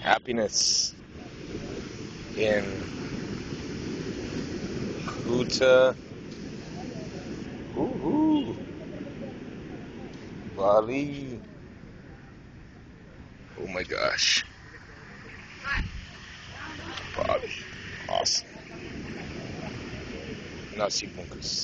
happiness in Kuta, woohoo, Bali. Oh my gosh, Bali, awesome. Nasi bungkus.